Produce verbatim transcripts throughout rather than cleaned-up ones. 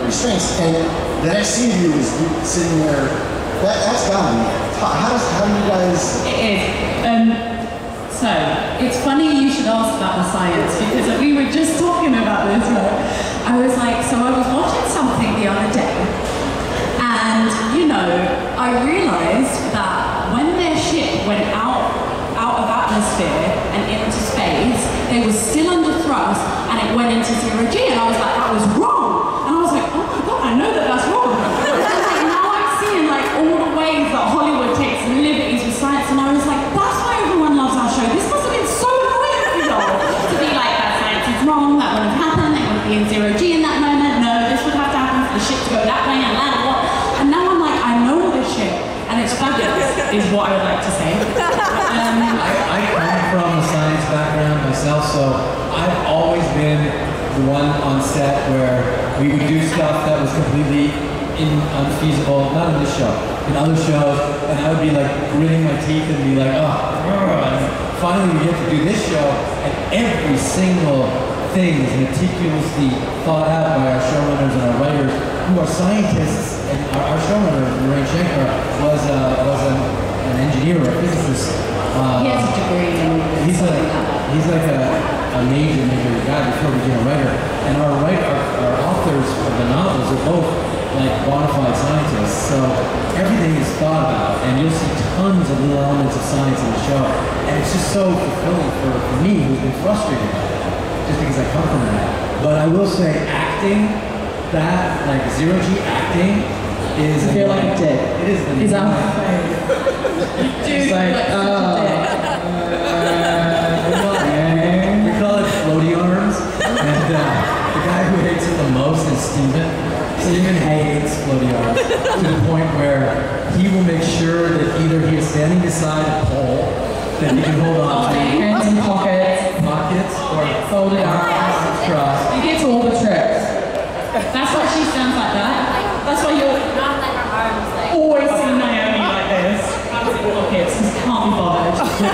restraints. And the next scene of you is you sitting there. That, that's gotta be. How does how do you guys? It is. Um, so it's funny you should ask about the science because we were just talking about this. Right? I was like, so I was watching something the other day, and you know, I realised that when their ship went out out of atmosphere and into space, they were still under thrust, and it went into zero G, and I was like, that was wrong. And I was like, oh my god, I know that that's wrong. And now I'm seeing like all the ways that Hollywood takes liberties with science, and I was like, that's why everyone loves our show. This must have been so annoying for y'all to be like, that science is wrong, that wouldn't have happened, they wouldn't be in zero G in that moment. No, this would have to happen for the ship to go that way and that what. And now I'm like, I know all this shit, and it's fabulous, is what I would like to say. Um, I, I come from a science background myself, so I've always been the one on set where we would do stuff that was completely in, unfeasible, not in this show, in other shows, and I would be like gritting my teeth and be like, oh, and finally we get to do this show, and every single thing is meticulously thought out by our showrunners and our writers, who are scientists, and our, our showrunner, Lorraine Shankar, was, uh, was an, an engineer or a physicist. Uh, he has a degree in he's like he's like a, a major major guy before he became a writer, and our writer our, our authors of the novels are both like bona fide scientists, so everything is thought about, and you'll see tons of little elements of science in the show, and it's just so fulfilling for, for me, who's been frustrated by that, just because I come from that. But I will say, acting that like zero G acting is I feel like a dick. It is the Is that It's like, uh, uh, we call it floaty arms, and uh, the guy who hates it the most is Steven. Steven hates floaty arms to the point where he will make sure that either he is standing beside a pole that he can hold on to, hands in pockets, pockets, or folded arms, crossed. He gets all the tricks. That's why she stands like that. That's why you're Not like her arms, like. always see Naomi like this. Pockets, because can't be bothered.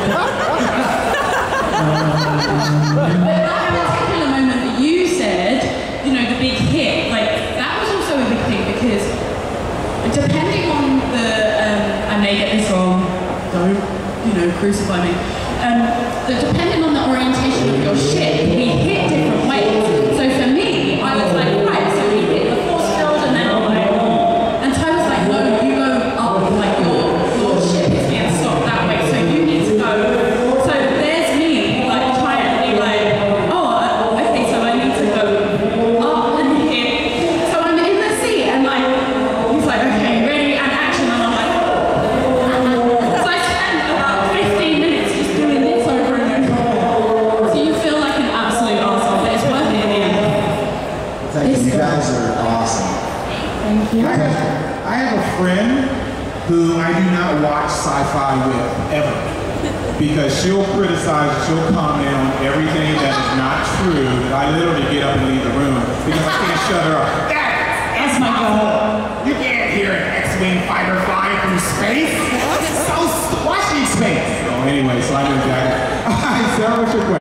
But that particular moment that you said, you know, the big hit, like that was also a big thing because depending on the, um, I may get this wrong, don't, you know, crucify me. Um, the, depending on the orientation of your ship, we hit different ways. So for me, I was like, right, so we hit the force field and then I'm like, and Ty was like, no, you go up, like your, your ship is being stopped that way, so you need to go. So there's me, like trying to be like, oh, okay, so I need to go up and hit. So I'm in the seat and like, he's like, okay, ready, and action, and I'm like, so I spent about fifteen minutes just doing this over and over. So you feel like an absolute arsehole, but it's worth it in the end. Thank you. You guys are awesome. Thank you. I have, I have a friend who I do not watch sci-fi with, ever. Because she'll criticize, she'll comment on everything that is not true, that I literally get up and leave the room because I can't shut her up. That, that's my goal. You can't hear an X-Wing fighter flying through space. It's so squashy space. So anyway, so I moved back. All right, Sarah, what's your question?